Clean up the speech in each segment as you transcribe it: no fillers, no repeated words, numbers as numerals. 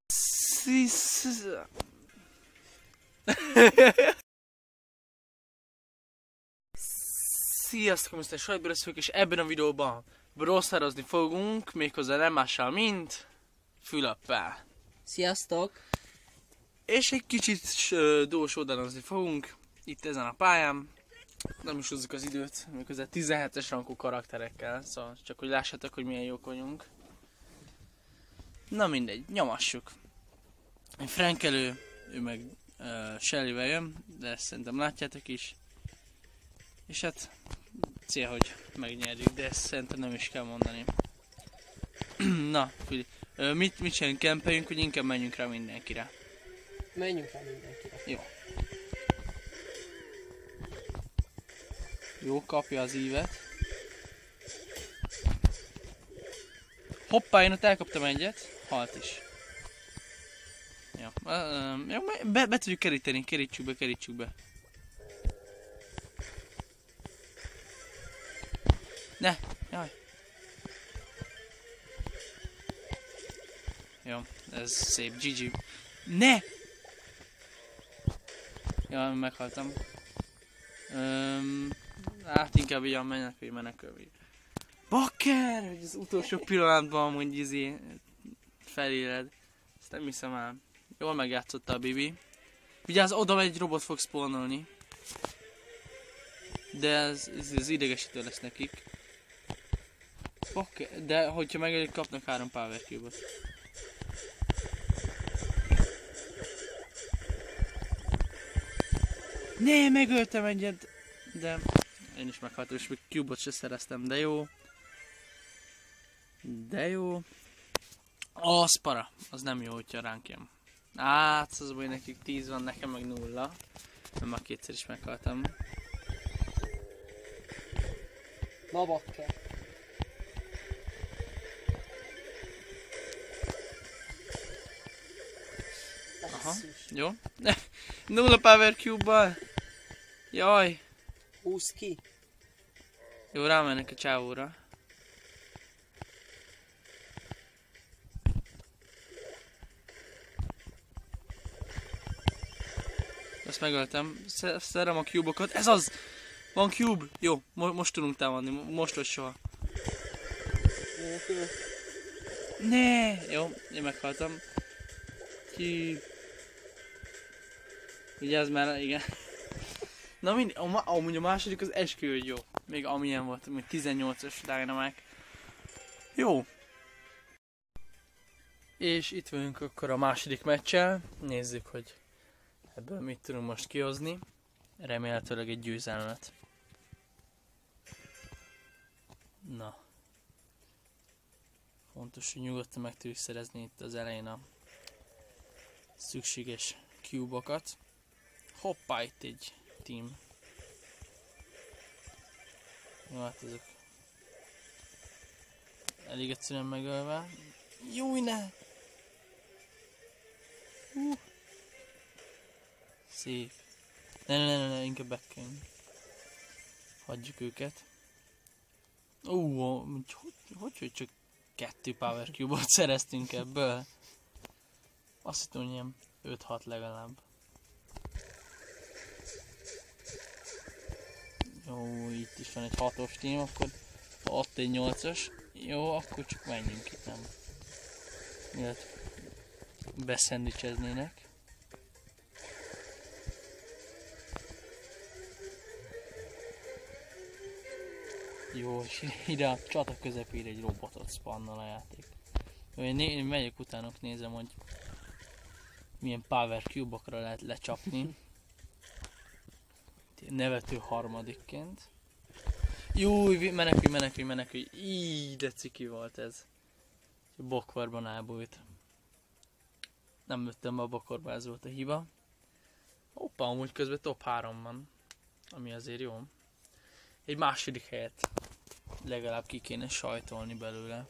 Sziasztok, Mr. Sajtbőrös és ebben a videóban brosszározni fogunk, méghozzá nem mással, mint Fülappel. Sziasztok! És egy kicsit dósódanozni fogunk itt ezen a pályán. Nem is húzzuk az időt, méghozzá 17-es rangú karakterekkel, szóval csak hogy lássátok, hogy milyen jók vagyunk. Na mindegy, nyomassuk. Frankelő, ő meg Shellyvel jön, de ezt szerintem látjátok is. És hát cél, hogy megnyerjük, de ezt szerintem nem is kell mondani. Na, Fili, mit csinálunk, kempeljünk, hogy inkább menjünk rá mindenkire? Menjünk rá mindenkire. Jó. Jó, kapja az ívet. Hoppá, én ott elkaptam egyet, halt is. Jó, be tudjuk keríteni, kerítsük be. Ne, jaj. Jó, ez szép, GG. Ne! Jaj, meghaltam. Hát inkább ilyen menekülj. Bakker! Hogy az utolsó pillanatban amúgy feléled. Ezt nem hiszem el. Jól megjátszotta a Bibi. Vigyázz, oda egy robot fog spawnolni. De ez idegesítő lesz nekik. Bakker, de hogyha megölik, kapnak 3 power cube-ot. Ne, megöltem egyet, de én is meghaltam, és még cube-ot se szereztem, de jó. Az para, az nem jó, hogyha ránk jön. Hát, az baj, nekik 10 van, nekem meg 0. Nem, már kétszer is meghaltam. Na bakker. Aha, jó. 0 power cube-bal. Jaj. Húzd ki. Jó, rámennek a csávóra. Ezt megöltem. Szerem a cube-okat. Ez az! Van cube! Jó, most tudunk támadni. Most vagy soha. Ne! Jó, én meghaltam. Vigyázz már, igen. Na amúgy a második az esküvő, jó. Még amilyen volt, még 18-as Dynamite. Jó. És itt vagyunk akkor a második meccsel. Nézzük, hogy ebből mit tudunk most kihozni. Remélhetőleg egy győzelmet. Na. Fontos, hogy nyugodtan meg tudjuk szerezni itt az elején a szükséges cube-okat. Hoppá, itt egy team. Jó, hát ezek elég egyszerűen megölve. Júj, ne! Szép. Ne, inkább backünk. Hagyjuk őket. Hogy csak 2 power cube-ot szereztünk ebből? Azt hittem, hogy ilyen 5-6 legalább. Jó, itt is van egy 6-os team, akkor ott egy 8-as. Jó, akkor csak menjünk itt, nem. Miért beszendvicseznének. Jó, és ide a csata közepére egy robotot spannol a játék. Jó, én megyek utánok, nézem, hogy milyen power cube-okra lehet lecsapni. Nevető harmadikként. Júj, menekülj. Íj, de ciki volt ez. Bokvarban elbújt. Nem lőttem be a bokorba, ez volt a hiba. Hoppá, amúgy közben top 3 van. Ami azért jó. Egy második helyet legalább ki kéne sajtolni belőle.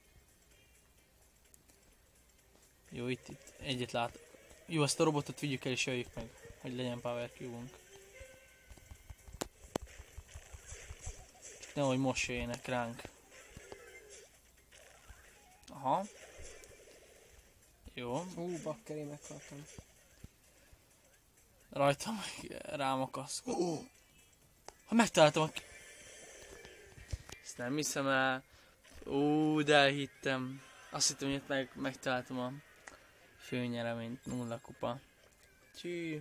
Jó, itt egyet látok. Jó, ezt a robotot vigyük el és jöjjük meg, hogy legyen power cube-unk. Csak nehogy most jöjjenek ránk. Aha. Jó. Bakker, én meghaltam. Rajtam rám akaszkod. Ha megtaláltam a... Ezt nem hiszem el. De elhittem. Azt hittem, hogy itt megtaláltam a főnyereményt. 0 kupa. Csű.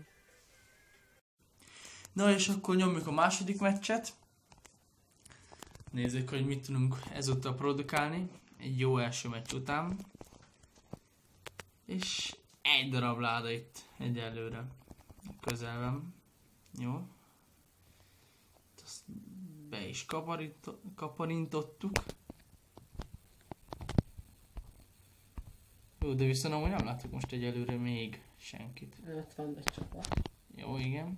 Na és akkor nyomjuk a második meccset. Nézzük, hogy mit tudunk ezúttal produkálni. Egy jó első meccs után. És egy darab láda itt egyelőre. Közelben. Jó. Azt be is kaparintottuk. Jó, de viszont amúgy nem látok most egyelőre még senkit. Ott van egy csapat. Jó, igen.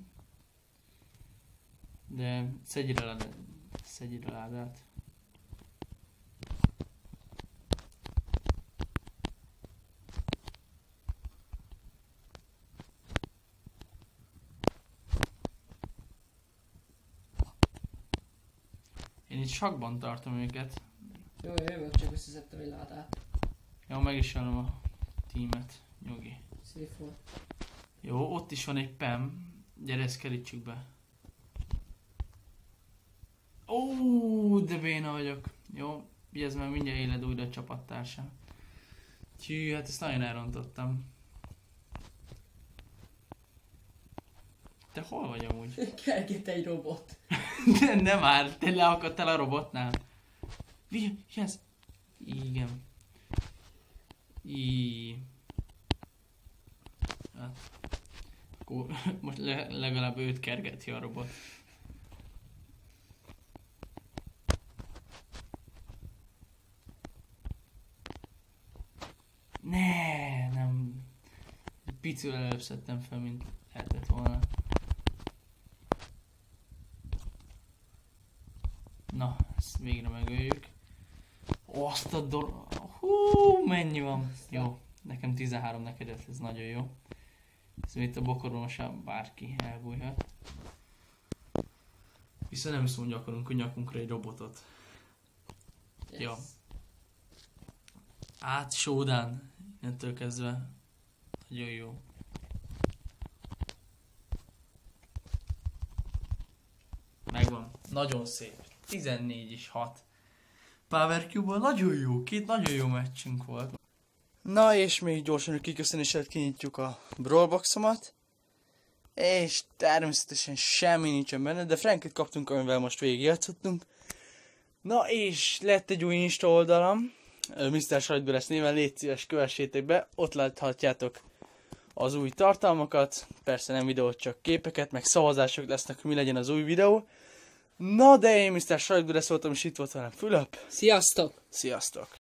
De szedj a ládát. Én itt sakban tartom őket. Jó, jövök, csak összeszedtem egy ládát. Jó, meg is jönöm a tímet. Nyugi. Szép volt. Jó, ott is van egy PEM. Gyere, ezt kerítsük be. De béna vagyok. Jó, vigyázz, mert mindjárt éled újra a csapattársam. Tű, hát ezt nagyon elrontottam. Te hol vagy amúgy? Kerget egy robot. Nem már, te leakadtál a robotnál. Vigyázz! Igen. Hát. Akkor most legalább őt kergeti a robot. Nem. Picivel előbb szedtem fel, mint lehetett volna. Na, ezt végre megöljük. Azt a mennyi van? Jó, nekem 13, neked ez nagyon jó. Ez itt a bokorban sem bárki elbújhat. Viszont nem hiszem, hogy akarunk a nyakunkra egy robotot. Yes. Jó. Showdown. Innentől kezdve. Nagyon jó. Megvan. Nagyon szép. 14 és 6. Power Cube-ból nagyon jó. Két nagyon jó meccsünk volt. Na és még gyorsan a kiköszönéssel kinyitjuk a Brawlboxomat. És természetesen semmi nincsen benne, de Frankit kaptunk, amivel most végigjátszottunk. Na és lett egy új Insta oldalam. Mr. Sajtbőresz néven, légy szíves, kövessétek be, ott láthatjátok az új tartalmakat, persze nem videót, csak képeket, meg szavazások lesznek, hogy mi legyen az új videó. Na de én Mr. Sajtbőresz voltam, és itt volt velem Fülöp. Sziasztok! Sziasztok!